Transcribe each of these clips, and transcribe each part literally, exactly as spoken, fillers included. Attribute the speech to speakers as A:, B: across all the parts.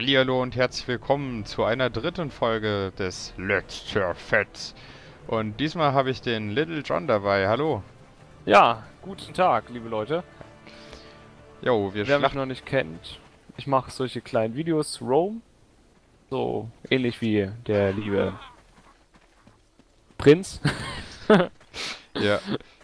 A: Hallihallo und herzlich willkommen zu einer dritten Folge des Let's Surfett. Und diesmal habe ich den Little John dabei. Hallo.
B: Ja, guten Tag, liebe Leute.
A: Jo, wir
B: Wer mich
A: schlachten...
B: noch nicht kennt, ich mache solche kleinen Videos, Roam. So ähnlich wie der liebe Prinz.
A: Ja.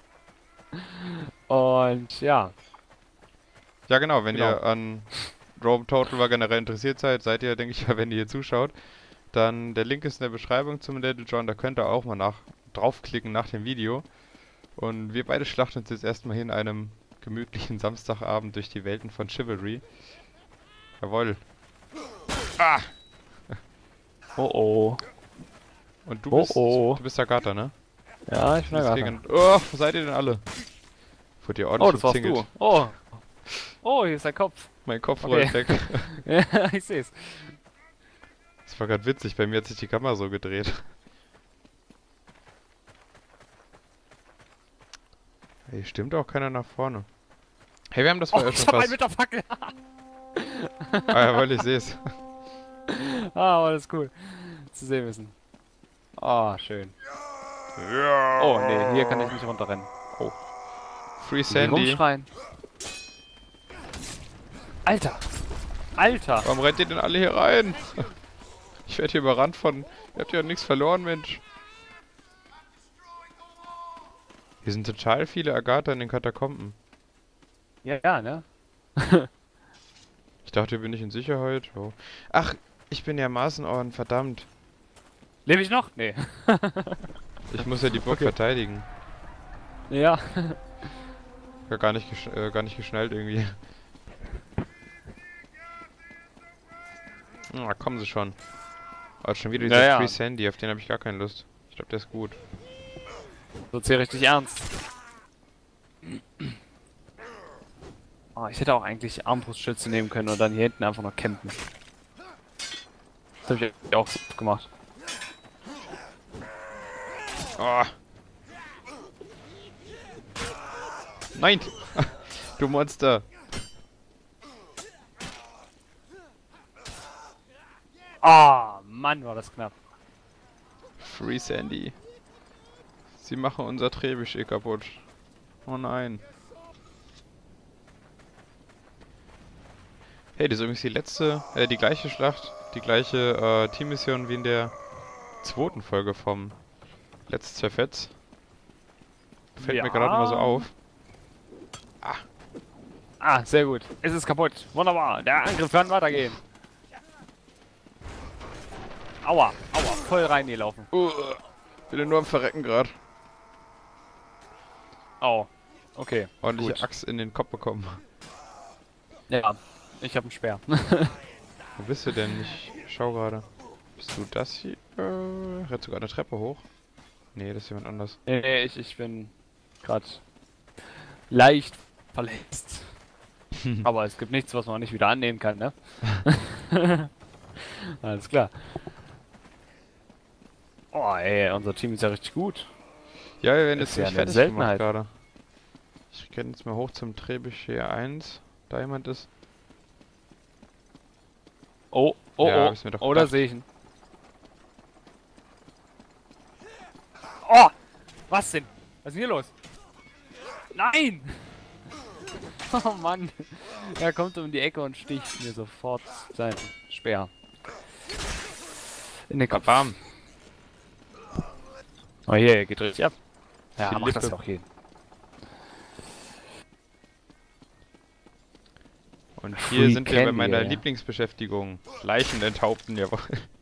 B: Und ja,
A: Ja genau, wenn
B: genau.
A: ihr an Rome Total War generell interessiert seid, seid ihr, denke ich, wenn ihr hier zuschaut, dann der Link ist in der Beschreibung zum Little John, da könnt ihr auch mal nach draufklicken nach dem Video. Und wir beide schlachten uns jetzt erstmal hier in einem gemütlichen Samstagabend durch die Welten von Chivalry. Jawohl. Ah!
B: Oh oh.
A: Und du
B: Oh
A: bist,
B: oh.
A: du bist Agatha, ne?
B: Ja, ich bin
A: Das
B: Agatha.
A: Regen- Oh, wo seid ihr denn alle? Wurde ihr
B: Oh,
A: ordentlich
B: das warst
A: umzingelt.
B: du. Oh. Oh, hier ist dein Kopf.
A: Mein Kopf
B: Okay.
A: rollt weg.
B: Ja, ich seh's.
A: Das war gerade witzig, bei mir hat sich die Kamera so gedreht. Hey, stimmt auch keiner nach vorne. Hey, wir haben das
B: Oh,
A: vorher
B: ich
A: schon
B: hab einen
A: fast...
B: mit der Fackel.
A: Ah, jawohl, ich seh's.
B: Ah, aber das ist cool. Zu sehen wissen. Ah, schön.
A: Ja.
B: Oh, nee, hier kann ich nicht runterrennen.
A: Oh. Free
B: Hier
A: Sandy.
B: rumschreien. Alter! Alter!
A: Warum rennt ihr denn alle hier rein? Ich werde hier überrannt von... Ihr habt ja nichts verloren, Mensch. Hier sind total viele Agatha in den Katakomben.
B: Ja, ja, ne?
A: Ich dachte, hier bin ich in Sicherheit. Oh. Ach, ich bin ja Maßenorden, verdammt.
B: Lebe ich noch? Nee.
A: Ich muss ja die Burg
B: Okay.
A: verteidigen.
B: Ja.
A: Ja, gar nicht, gesch äh, gar nicht geschnallt irgendwie. Ah, kommen sie schon. Aber schon wieder dieser
B: Ja, ja.
A: Free Sandy, auf den habe ich gar keine Lust. Ich glaube, der ist gut.
B: So zähle richtig ernst. Oh, ich hätte auch eigentlich Armbrustschütze nehmen können und dann hier hinten einfach noch campen. Das habe ich auch so gemacht.
A: Oh. Nein! Du Monster!
B: Ah, Mann, war das knapp.
A: Free Sandy. Sie machen unser Trebuchet kaputt. Oh nein. Hey, das ist übrigens die letzte, äh, die gleiche Schlacht, die gleiche äh, Teammission wie in der zweiten Folge vom Let's Surfett. Fällt
B: Ja.
A: mir gerade mal so auf.
B: Ah, sehr gut. Es ist kaputt. Wunderbar. Der Angriff kann weitergehen. Aua, aua, voll reingelaufen.
A: Uh, bin nur am Verrecken gerade.
B: Au. Okay.
A: Ordentliche
B: gut.
A: Axt in den Kopf bekommen.
B: Ja, ich habe einen Speer.
A: Wo bist du denn? Ich schau gerade. Bist du das hier? Äh, rennt sogar eine Treppe hoch? Nee, das ist jemand anders.
B: Nee, nee, ich, ich bin gerade leicht verletzt. Aber es gibt nichts, was man nicht wieder annehmen kann, ne? Alles klar. Oh, ey, unser Team ist ja richtig gut.
A: Ja, wir werden
B: Ist
A: jetzt
B: ja
A: nicht
B: eine
A: fertig
B: Seltenheit.
A: gemacht gerade. Ich renne jetzt mal hoch zum Trebuchet eins. Da jemand ist.
B: Oh, oh,
A: Ja,
B: oh.
A: hab ich's mir doch
B: Oh, da
A: gedacht.
B: sehe ich ihn. Oh! Was denn? Was ist denn hier los? Nein! Oh Mann. Er kommt um die Ecke und sticht mir sofort seinen Speer. In den Kopf.
A: Bam.
B: Oh hier, er geht richtig ab. Ja,
A: Die
B: mach das
A: Lippe.
B: doch hier.
A: Und hier
B: Free
A: sind wir bei
B: Candy,
A: meiner
B: ja.
A: Lieblingsbeschäftigung. Leichen enthaupten, jawohl.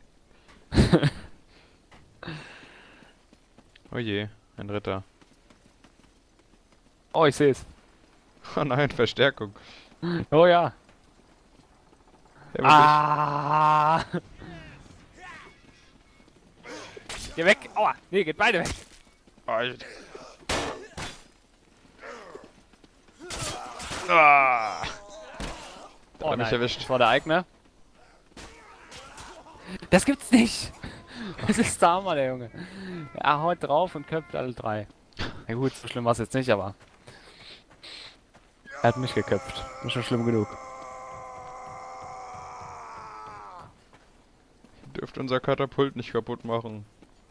A: Oh je, ein Ritter.
B: Oh, ich sehe es.
A: Oh nein, Verstärkung.
B: Oh ja.
A: Ja,
B: Ah! Geh weg! Aua! Nee, geht beide weg!
A: oh, ich... Ah. Da
B: Oh
A: hab ich
B: nein,
A: erwischt.
B: das war der Eigner. Das gibt's nicht! Das ist der Hammer, der Junge. Er haut drauf und köpft alle drei. Na gut, so schlimm war es jetzt nicht, aber... Er hat mich geköpft. Das ist schon schlimm genug.
A: Dürft unser Katapult nicht kaputt machen.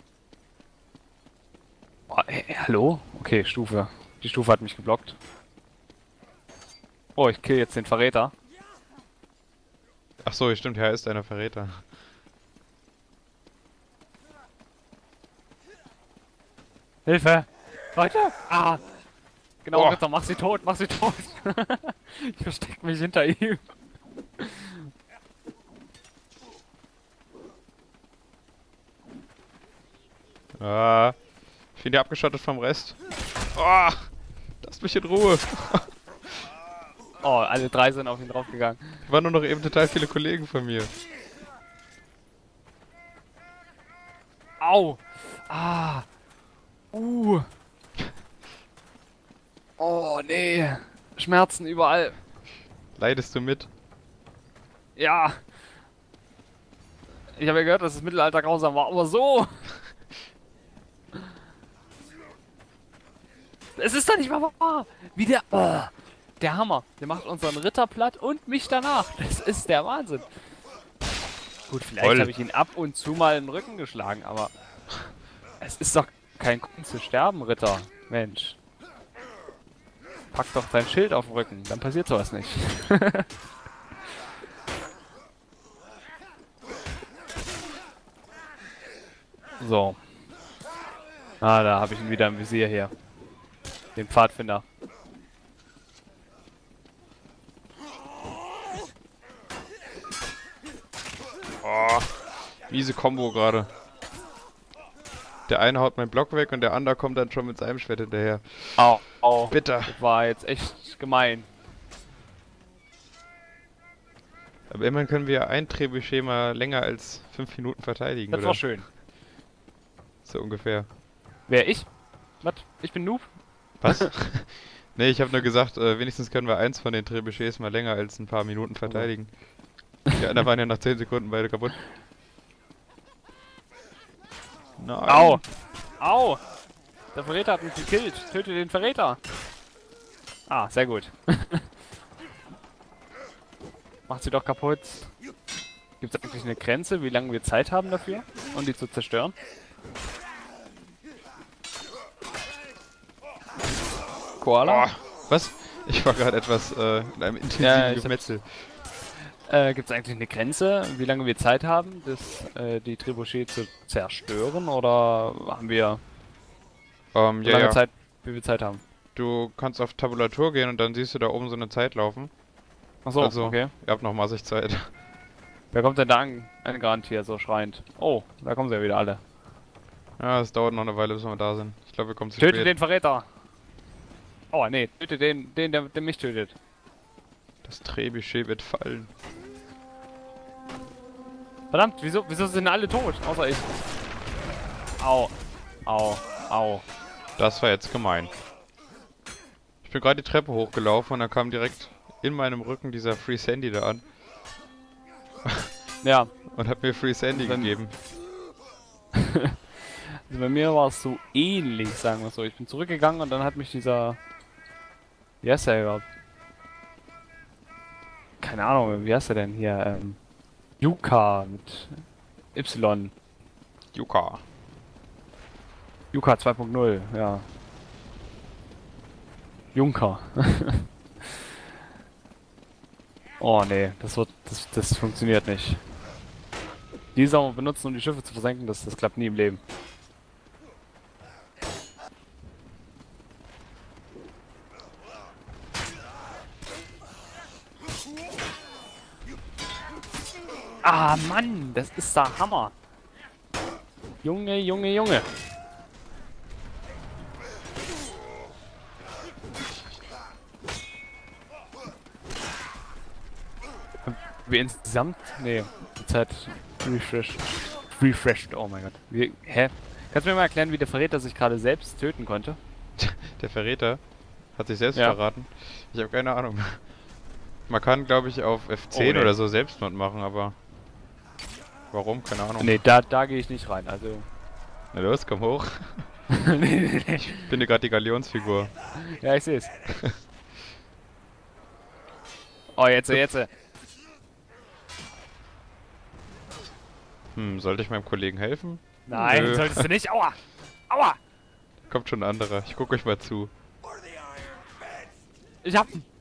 B: Oh, äh, hallo? Okay, Stufe. Die Stufe hat mich geblockt. Oh, ich kill jetzt den Verräter.
A: Ach so, stimmt, er ist einer Verräter.
B: Hilfe! Leute! Ah! Genau,
A: Oh.
B: Ritter, mach sie tot, mach sie tot! Ich versteck mich hinter ihm.
A: Ah, ich bin hier abgeschottet vom Rest. Oh, lass mich in Ruhe.
B: Oh, alle drei sind auf ihn draufgegangen.
A: Hier waren nur noch eben total viele Kollegen von mir.
B: Au! Ah! Uh! Oh, nee! Schmerzen überall.
A: Leidest du mit?
B: Ja! Ich habe ja gehört, dass das Mittelalter grausam war, aber so! Es ist doch nicht mal wahr! Wie der... Oh, der Hammer! Der macht unseren Ritter platt und mich danach! Das ist der Wahnsinn! Gut, vielleicht
A: Toll.
B: habe ich ihn ab und zu mal in den Rücken geschlagen, aber... Es ist doch kein Grund zu sterben, Ritter. Mensch. Pack doch dein Schild auf den Rücken, dann passiert sowas nicht. So. Ah, da habe ich ihn wieder im Visier hier. Den Pfadfinder.
A: Oh, miese Kombo gerade. Der eine haut meinen Block weg und der andere kommt dann schon mit seinem Schwert hinterher.
B: Au, au.
A: Bitter.
B: Das war jetzt echt gemein.
A: Aber immerhin können wir ein Trebuchet mal länger als fünf Minuten verteidigen,
B: Das
A: oder?
B: war schön.
A: So ungefähr.
B: Wer, ich? Was? Ich bin Noob?
A: Was? Nee, ich habe nur gesagt, äh, wenigstens können wir eins von den Trebuchets mal länger als ein paar Minuten verteidigen. Die anderen waren ja nach zehn Sekunden beide kaputt. Nein.
B: Au! Au! Der Verräter hat mich gekillt. Töte den Verräter. Ah, sehr gut. Macht sie doch kaputt. Gibt es eigentlich eine Grenze, wie lange wir Zeit haben dafür, um die zu zerstören? Koala?
A: Oh, was? Ich war gerade etwas äh, in einem intensiven
B: Ja, ich hab-
A: Gemetzel.
B: Äh, Gibt es eigentlich eine Grenze, wie lange wir Zeit haben, das, äh, die Trebuchet zu zerstören? Oder haben wir
A: Ähm,
B: so
A: ja,
B: lange
A: ja.
B: Zeit, wie wir Zeit haben?
A: Du kannst auf Tabulatur gehen und dann siehst du da oben so eine Zeit laufen.
B: Achso,
A: Also-
B: okay.
A: Ihr habt noch massig Zeit.
B: Wer kommt denn da an, angerannt hier so schreiend? Oh, da kommen sie ja wieder alle.
A: Ja, es dauert noch eine Weile, bis wir da sind. Ich glaube, wir kommen zu
B: Töte
A: spät.
B: den Verräter! Oh, nee, töte den, den, der, der mich tötet.
A: Das Trebuchet wird fallen.
B: Verdammt, wieso, wieso sind alle tot? Außer ich. Au, au, au.
A: Das war jetzt gemein. Ich bin gerade die Treppe hochgelaufen und dann kam direkt in meinem Rücken dieser Free Sandy da an
B: Ja,
A: und hat mir Free Sandy
B: Dann-
A: gegeben.
B: also bei mir war es so ähnlich, sagen wir so. Ich bin zurückgegangen und dann hat mich dieser... Wie heißt der überhaupt? Keine Ahnung, wie heißt der denn hier? Ähm, Yuka mit Y.
A: Yuka.
B: Yuka zwei Punkt null, ja. Junker. Oh nee, das wird, das, das funktioniert nicht. Die Sau benutzen, um die Schiffe zu versenken, das, das klappt nie im Leben. Ah Mann, das ist der Hammer. Junge, Junge, Junge. Wir insgesamt? Nee, die Zeit refreshed. Refreshed, oh mein Gott. Wie, hä? Kannst du mir mal erklären, wie der Verräter sich gerade selbst töten konnte?
A: Der Verräter hat sich selbst
B: Ja.
A: verraten. Ich habe keine Ahnung. Man kann, glaube ich, auf F zehn
B: Oh, nee.
A: oder so Selbstmord machen, aber... Warum? Keine Ahnung.
B: Nee, da, da gehe ich nicht rein, also...
A: Na los, komm hoch.
B: nee, nee, nee.
A: Ich bin dir gerade die Galionsfigur.
B: Ja, ich seh's. Oh, jetzt, jetzt.
A: Hm, sollte ich meinem Kollegen helfen?
B: Nein,
A: Nö.
B: solltest du nicht. Aua! Aua!
A: Kommt schon ein anderer. Ich gucke euch mal zu.
B: Ich hab ihn.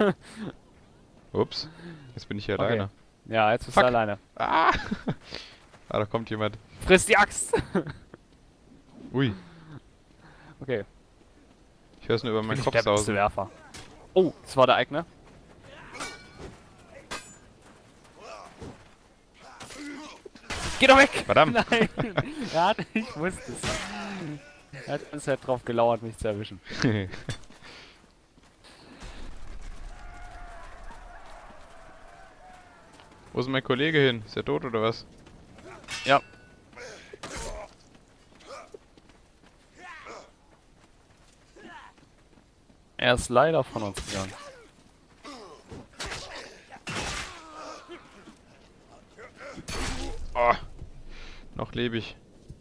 A: Ups. Jetzt bin ich hier
B: Okay.
A: alleine.
B: Ja, jetzt bist
A: Fuck.
B: du alleine.
A: Ah! Ah, da kommt jemand.
B: Friss die Axt!
A: Ui.
B: Okay.
A: Ich höre es nur über meinen
B: Bin ich
A: Kopf
B: der beste
A: sausen.
B: Werfer. Oh, das war der eigene. Geh doch weg!
A: Verdammt.
B: Nein! Er hat, ich wusste es. Er hat bisher drauf gelauert, mich zu erwischen.
A: Wo ist mein Kollege hin? Ist er tot oder was?
B: Ja. Er ist leider von uns gegangen.
A: Oh. Noch lebe ich.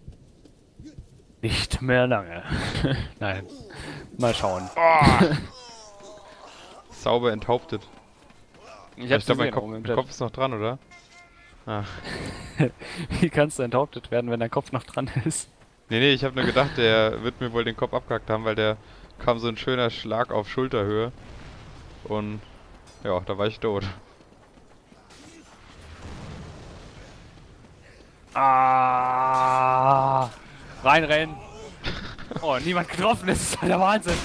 B: Nicht mehr lange. Nein. Mal schauen.
A: Oh. Sauber enthauptet.
B: Ich hab's
A: glaube, mein,
B: gesehen,
A: Kopf,
B: oben im
A: mein
B: Chat.
A: Kopf ist noch dran, oder? Ah.
B: Wie kannst du enthauptet werden, wenn dein Kopf noch dran ist?
A: Nee, nee, ich habe nur gedacht, der wird mir wohl den Kopf abgehackt haben, weil der kam so ein schöner Schlag auf Schulterhöhe. Und ja, da war ich tot.
B: Ah, reinrennen. Oh, niemand getroffen, das ist halt der Wahnsinn.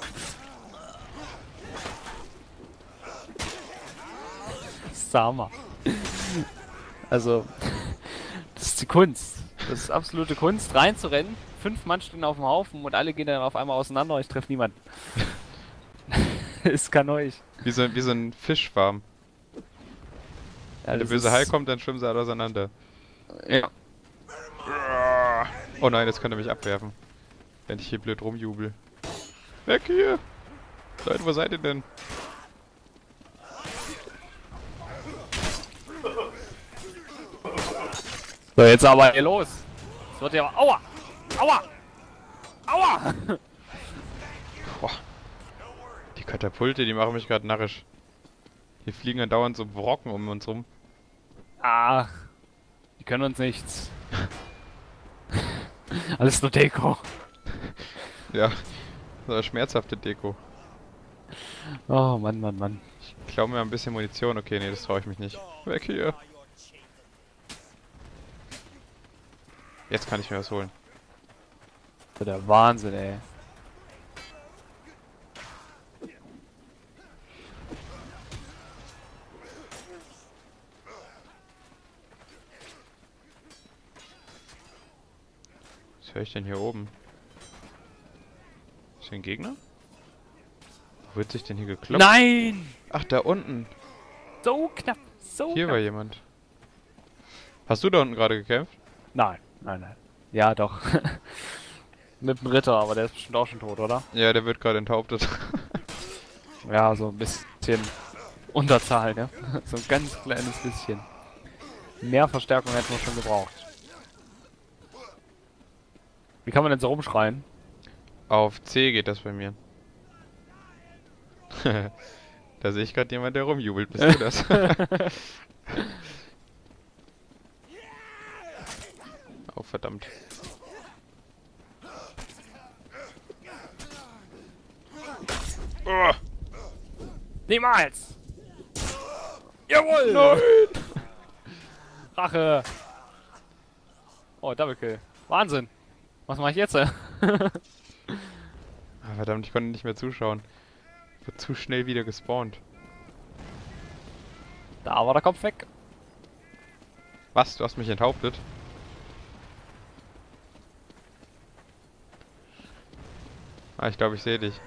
B: Sama. Also, das ist die Kunst. Das ist absolute Kunst, reinzurennen. Fünf Mann stehen auf dem Haufen und alle gehen dann auf einmal auseinander. Ich treffe niemanden. Es kann euch.
A: Wie so, wie so ein Fischfarm.
B: Ja,
A: Wenn der
B: das
A: böse
B: ist-
A: Hai kommt, dann schwimmen sie alle auseinander.
B: Ja.
A: Oh nein, jetzt kann er mich abwerfen. Wenn ich hier blöd rumjubel. Weg hier! Leute, wo seid ihr denn?
B: So, jetzt aber hier los. Es wird ja. Aua! Aua! Aua!
A: Boah. Die Katapulte, die machen mich gerade narrisch. Hier fliegen ja dauernd so Brocken um uns rum.
B: Ach, die können uns nichts. Alles nur Deko.
A: Ja, so eine schmerzhafte Deko.
B: Oh Mann, Mann, Mann.
A: Ich glaube mir ein bisschen Munition. Okay, nee, das traue ich mich nicht. Weg hier! Jetzt kann ich mir was holen.
B: Das ist der Wahnsinn, ey.
A: Was höre ich denn hier oben? Ist hier ein Gegner? Wo wird sich denn hier geklopft?
B: Nein!
A: Ach, da unten.
B: So knapp, so
A: Hier
B: knapp.
A: war jemand. Hast du da unten gerade gekämpft?
B: Nein, nein, nein. Ja, doch. Mit dem Ritter, aber der ist bestimmt auch schon tot, oder?
A: Ja, der wird gerade enthauptet.
B: Ja, so ein bisschen Unterzahl, ne? So ein ganz kleines bisschen. Mehr Verstärkung hätten wir schon gebraucht. Wie kann man denn so rumschreien?
A: Auf C geht das bei mir. Da sehe ich gerade jemand, der rumjubelt. Bist du das? Oh, verdammt. Oh,
B: Niemals! Jawohl!
A: nein!
B: Rache! Oh, Double Kill. Wahnsinn! Was mache ich jetzt?
A: Ah, verdammt, ich konnte nicht mehr zuschauen. Ich wurde zu schnell wieder gespawnt.
B: Da war der Kopf weg.
A: Was? Du hast mich enthauptet? Ah, ich glaube, ich sehe dich.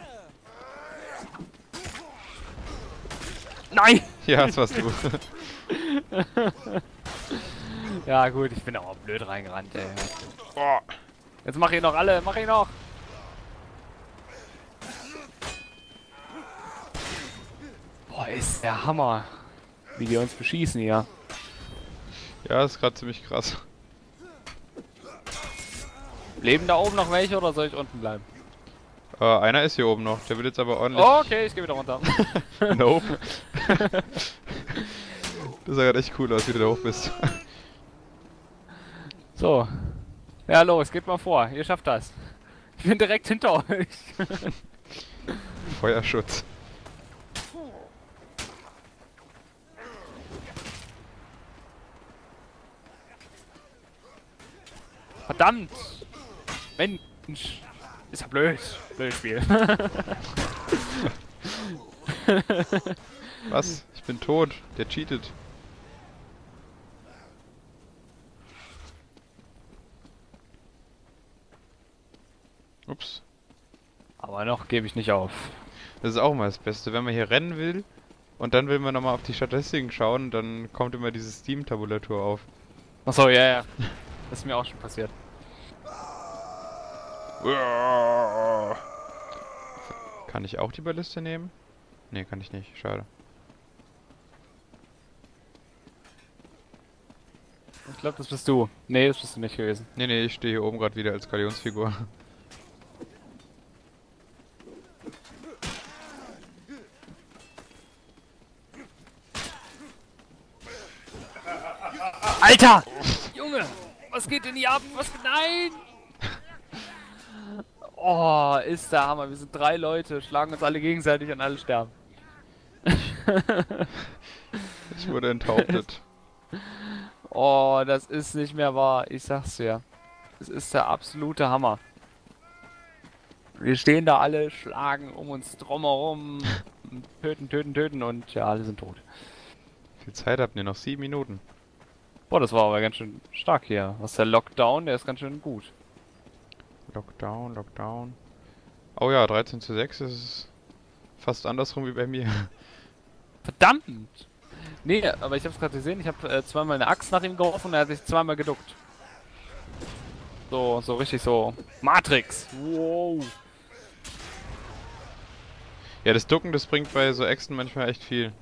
B: Nein!
A: Ja, das warst du.
B: Ja gut, ich bin auch blöd reingerannt, ey.
A: Oh.
B: Jetzt mach ich noch alle, mach ich noch! Boah, ist der Hammer. Wie die uns beschießen hier.
A: Ja, das ist gerade ziemlich krass.
B: Leben da oben noch welche oder soll ich unten bleiben?
A: Äh, einer ist hier oben noch. Der wird jetzt aber ordentlich...
B: Oh, okay, ich gehe wieder runter.
A: Nope. Das sah gerade echt cool aus, wie du da hoch bist.
B: So. Ja, los, geht mal vor. Ihr schafft das. Ich bin direkt hinter euch.
A: Feuerschutz.
B: Verdammt! Mensch! Ist ja blöd. Blödes Spiel.
A: Was? Ich bin tot. Der cheatet. Ups.
B: Aber noch gebe ich nicht auf.
A: Das ist auch mal das Beste. Wenn man hier rennen will und dann will man nochmal auf die Statistiken schauen, dann kommt immer diese Steam-Tabulatur auf.
B: Achso, ja, ja. Das ist mir auch schon passiert.
A: Kann ich auch die Balliste nehmen? Ne, kann ich nicht. Schade.
B: Ich glaube, das bist du. Nee, das bist du nicht gewesen.
A: Ne, ne, ich stehe hier oben gerade wieder als Galionsfigur.
B: Alter! Junge! Was geht denn hier ab? Was? Nein! Oh, ist der Hammer. Wir sind drei Leute, schlagen uns alle gegenseitig und alle sterben.
A: Ich wurde enthauptet.
B: Oh, das ist nicht mehr wahr. Ich sag's dir. Es ist der absolute Hammer. Wir stehen da alle, schlagen um uns drumherum, töten, töten, töten und ja, alle sind tot.
A: Wie viel Zeit habt ihr noch? Sieben Minuten.
B: Boah, das war aber ganz schön stark hier. Was ist der Lockdown? Der ist ganz schön gut.
A: Lockdown, Lockdown. Oh ja, dreizehn zu sechs ist fast andersrum wie bei mir.
B: Verdammt! Nee, aber ich hab's gerade gesehen, ich habe äh, zweimal eine Axt nach ihm geworfen und er hat sich zweimal geduckt. So, so richtig so. Matrix! Wow!
A: Ja, das Ducken, das bringt bei so Äxten manchmal echt viel.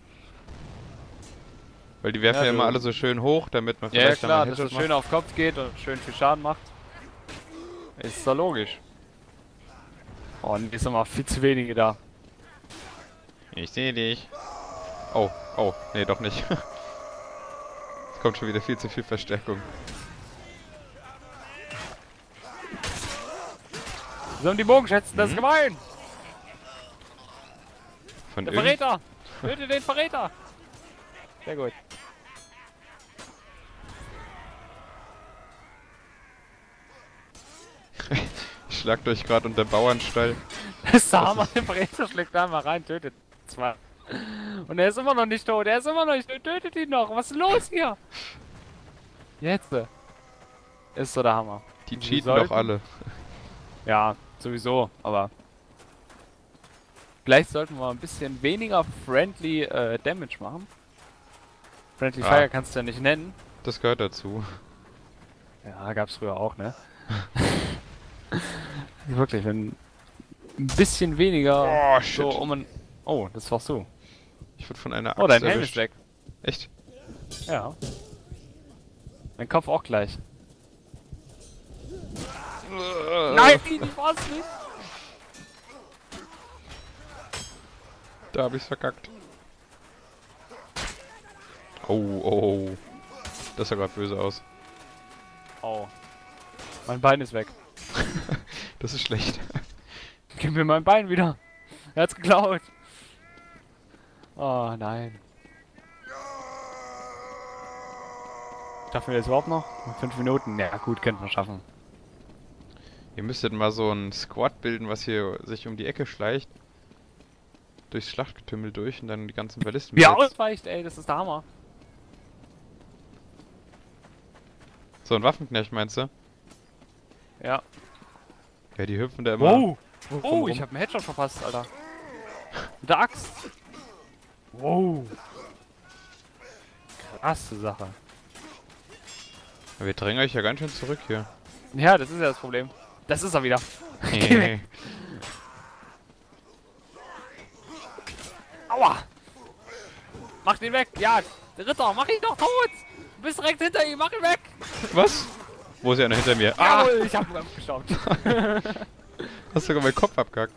A: Weil die werfen ja,
B: Ja,
A: immer
B: du-
A: alle so schön hoch, damit man
B: Ja, ja
A: vielleicht
B: klar,
A: dann mal
B: dass
A: einen
B: es
A: Headshot
B: schön auf Kopf geht und schön viel Schaden macht. Ist doch logisch. Oh, und ist immer viel zu wenige da.
A: macht. Ich sehe dich. Oh, oh, nee, doch nicht. Es kommt schon wieder viel zu viel Verstärkung.
B: Sie haben die Bogenschätze, das ist
A: Mhm.
B: gemein!
A: Von
B: Der
A: irgend...
B: Verräter! Töte den Verräter! Sehr gut.
A: Ich schlag euch gerade unter Bauernstall.
B: Das ist der
A: Das
B: Hammer,
A: ist-
B: der Verräter schlägt da mal rein, tötet zwei. Und er ist immer noch nicht tot, er ist immer noch nicht tot, tötet ihn noch, was ist los hier? Jetzt. äh, Ist so der Hammer.
A: Die
B: Wir
A: cheaten
B: sollten-
A: doch alle.
B: Ja, sowieso, aber... Vielleicht sollten wir ein bisschen weniger friendly äh, Damage machen. Friendly
A: Ah.
B: Fire kannst du ja nicht nennen.
A: Das gehört dazu.
B: Ja, gab's früher auch, ne? Wirklich, wenn ein bisschen weniger
A: Oh,
B: so
A: shit.
B: um ein... Oh, das warst du.
A: Ich wurde von einer Axt
B: Oh, dein Helm
A: erwischt.
B: ist weg.
A: Echt?
B: Ja. Mein Kopf auch gleich. Nein, ich war's nicht.
A: Da hab ich's verkackt. Oh, oh. Das sah gerade böse aus.
B: Oh. Mein Bein ist weg.
A: Das ist schlecht.
B: Gib mir mein Bein wieder. Er hat's geklaut. Oh nein. Schaffen wir das überhaupt noch? Noch Fünf Minuten? Ja gut, könnten wir schaffen.
A: Ihr müsstet mal so ein Squad bilden, was hier sich um die Ecke schleicht. Durchs Schlachtgetümmel durch und dann die ganzen Ballisten
B: Wie er
A: besetzt.
B: ausweicht, ey, das ist der Hammer.
A: So ein Waffenknecht meinst du?
B: Ja.
A: Ja, die hüpfen da immer.
B: Wow! Oh,
A: rum.
B: ich hab einen Headshot verpasst, Alter. Mit der Axt. Wow. Krasse Sache.
A: Ja, wir drängen euch ja ganz schön zurück hier.
B: Ja, das ist ja das Problem. Das ist er wieder. Aua! Mach den weg! Ja, der Ritter, mach ihn doch tot! Du bist direkt hinter ihm, mach ihn weg!
A: Was? Wo ist einer hinter mir? Ah!
B: Jawohl, ich hab ihn abgestaubt.
A: Hast sogar meinen Kopf abgehackt.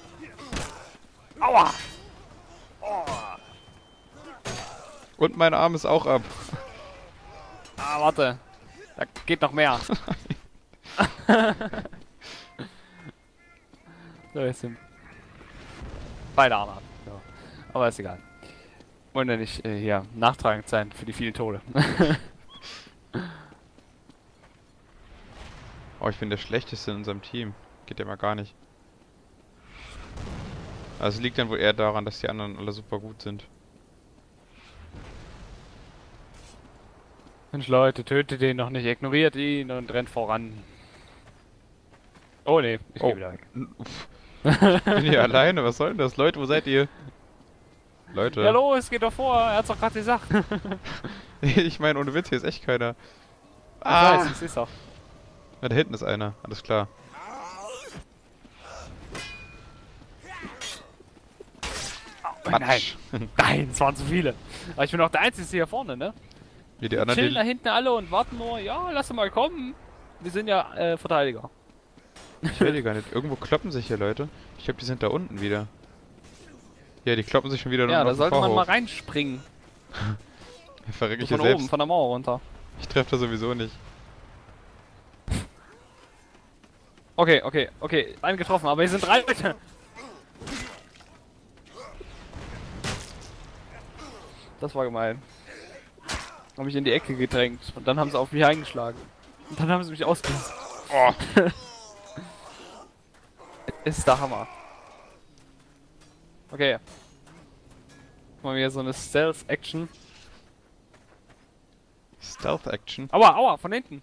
B: Aua! Oh.
A: Und mein Arm ist auch ab.
B: Ah, warte. Da geht noch mehr. So, jetzt sind beide Arme ab. Ja. Aber ist egal. Wollen ja nicht äh, hier nachtragend sein für die vielen Tode.
A: Oh, ich bin der Schlechteste in unserem Team. Geht ja mal gar nicht. Also liegt dann wohl eher daran, dass die anderen alle super gut sind.
B: Mensch Leute, tötet den noch nicht, ignoriert ihn und rennt voran. Oh ne, ich
A: Oh.
B: geh wieder weg.
A: Ich bin hier alleine, was soll denn das? Leute, wo seid ihr? Leute.
B: Ja los, geht doch vor, er hat's doch gerade gesagt.
A: Ich meine, ohne Witz, hier ist echt keiner.
B: Ich
A: Ah!
B: weiß, es ist auch.
A: Ja, da hinten ist einer, alles klar.
B: Oh, nein,
A: Matsch.
B: nein, es waren zu viele. Aber ich bin auch der Einzige hier vorne, ne?
A: Wie die
B: Die
A: anderen,
B: chillen da
A: die...
B: hinten alle und warten nur, ja, lass mal kommen. Wir sind ja äh, Verteidiger.
A: Ich will die gar nicht. Irgendwo kloppen sich hier Leute. Ich glaube, die sind da unten wieder. Ja, die kloppen sich schon wieder
B: Ja,
A: unten
B: da
A: auf den
B: sollte man mal
A: Vorhof.
B: reinspringen.
A: Verreck ich
B: So
A: hier
B: von oben,
A: selbst.
B: von der Mauer runter.
A: Ich treffe da sowieso nicht.
B: Okay, okay, okay, einen getroffen, aber hier sind drei Leute. Das war gemein. Hab mich in die Ecke gedrängt und dann haben sie auf mich eingeschlagen. Und dann haben sie mich ausgelassen.
A: Oh.
B: Ist der Hammer. Okay. Mal wieder so eine Stealth-Action.
A: Stealth Action.
B: Aua, aua, von hinten.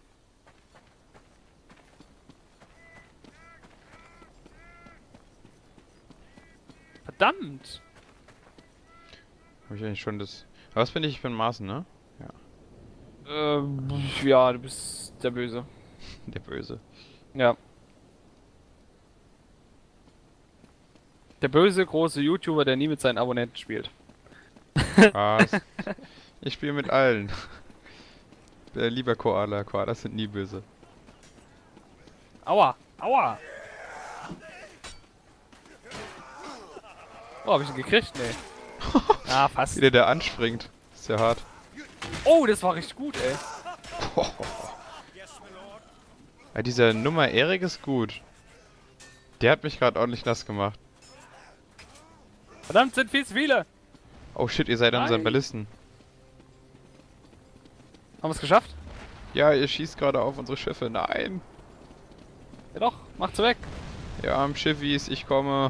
B: Verdammt.
A: Habe ich eigentlich schon das... Was bin ich? Ich bin Marsen, ne?
B: Ähm, ja, du bist der Böse.
A: Der Böse.
B: Ja. Der böse, große YouTuber, der nie mit seinen Abonnenten spielt.
A: Was? Ich spiele mit allen. Äh, lieber Koala. Koalas sind nie böse.
B: Aua, aua. Oh, hab ich ihn gekriegt? Nee. Ah, fast.
A: Wieder der anspringt. Ist ja hart.
B: Oh, das war richtig gut, ey.
A: Ja, dieser Nummer Erik ist gut. Der hat mich gerade ordentlich nass gemacht.
B: Verdammt, sind viel zu viele.
A: Oh shit, ihr seid an unseren
B: Nein.
A: Ballisten.
B: Haben wir es geschafft?
A: Ja, ihr schießt gerade auf unsere Schiffe. Nein.
B: Ja doch, macht's weg.
A: Ja, am Schiffis, ich komme.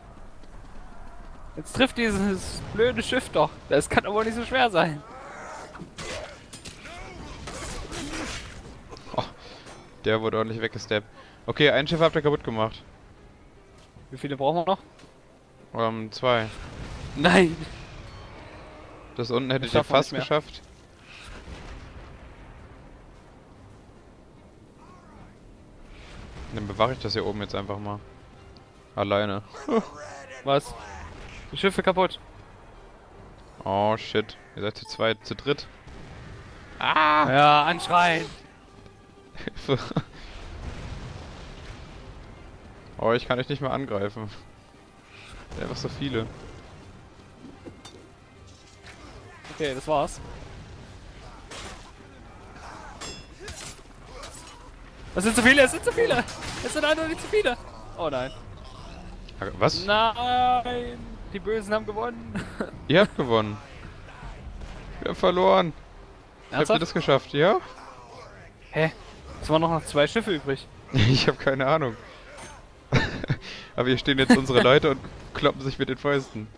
B: Jetzt trifft dieses blöde Schiff doch. Das kann aber nicht so schwer sein.
A: Der wurde ordentlich weggesteppt. Okay, ein Schiff habt ihr kaputt gemacht.
B: Wie viele brauchen wir noch?
A: Ähm, zwei.
B: Nein.
A: Das unten hättet
B: Das
A: ihr
B: schaffen wir
A: fast
B: nicht mehr.
A: geschafft. Dann bewache ich das hier oben jetzt einfach mal. Alleine.
B: Was? Die Schiffe kaputt.
A: Oh shit. Ihr seid zu zweit, zu dritt. Ah!
B: Ja, anschreien.
A: Oh, ich kann euch nicht mehr angreifen. Einfach so viele.
B: Okay, das war's. Es sind zu viele, es sind zu viele! Es sind eindeutig zu viele! Oh nein.
A: Was?
B: Nein! Die Bösen haben gewonnen!
A: Ihr habt gewonnen. Wir haben verloren. Habt ihr
B: Ernsthaft?
A: das geschafft, ja?
B: Hä? Es waren noch noch zwei Schiffe übrig.
A: Ich habe keine Ahnung. Aber hier stehen jetzt unsere Leute und kloppen sich mit den Fäusten.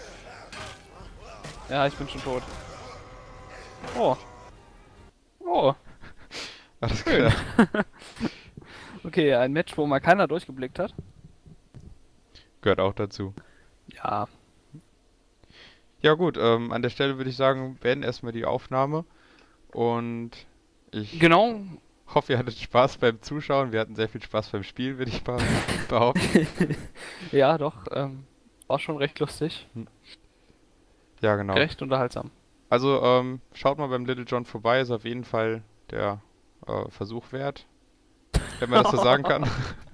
B: Ja, ich bin schon tot. Oh. Oh.
A: Alles
B: Schön.
A: klar.
B: Okay, ein Match, wo mal keiner durchgeblickt hat.
A: Gehört auch dazu.
B: Ja.
A: Ja gut, ähm, an der Stelle würde ich sagen, beenden erstmal die Aufnahme. Und ich
B: Genau.
A: hoffe, ihr hattet Spaß beim Zuschauen. Wir hatten sehr viel Spaß beim Spiel, würde ich behau- behaupten.
B: Ja, doch. Ähm, war schon recht lustig.
A: Ja, genau.
B: Recht unterhaltsam.
A: Also, ähm, schaut mal beim Little John vorbei, ist auf jeden Fall der äh, Versuch wert. Wenn man das so sagen kann.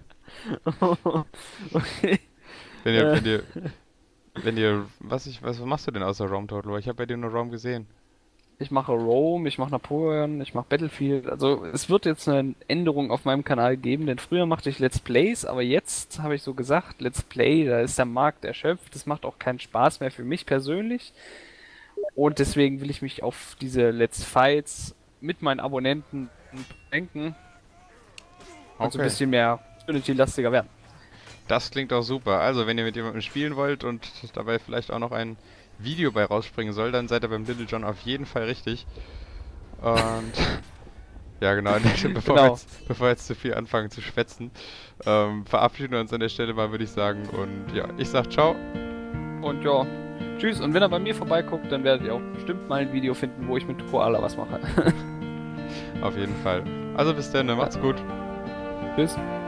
B: Okay.
A: Wenn ihr,
B: Äh.
A: wenn ihr, wenn ihr, was ich, was machst du denn außer Rome Total War? Ich habe bei dir nur Rome gesehen.
B: Ich mache Rome, ich mache Napoleon, ich mache Battlefield. Also es wird jetzt eine Änderung auf meinem Kanal geben, denn früher machte ich Let's Plays, aber jetzt habe ich so gesagt, Let's Play, da ist der Markt erschöpft, das macht auch keinen Spaß mehr für mich persönlich. Und deswegen will ich mich auf diese Let's Fights mit meinen Abonnenten denken und so ein
A: Okay.
B: bisschen mehr Community-lastiger werden.
A: Das klingt auch super. Also, wenn ihr mit jemandem spielen wollt und dabei vielleicht auch noch ein Video bei rausspringen soll, dann seid ihr beim Little John auf jeden Fall richtig. Und ja, genau, an der Stelle, bevor, wir
B: Genau.
A: jetzt, bevor wir jetzt zu viel anfangen zu schwätzen, ähm, verabschieden wir uns an der Stelle mal, würde ich sagen. Und ja, ich sag ciao.
B: Und ja, tschüss. Und wenn ihr bei mir vorbeiguckt, dann werdet ihr auch bestimmt mal ein Video finden, wo ich mit Koala was mache.
A: Auf jeden Fall. Also bis dann, ne? Macht's gut.
B: Tschüss.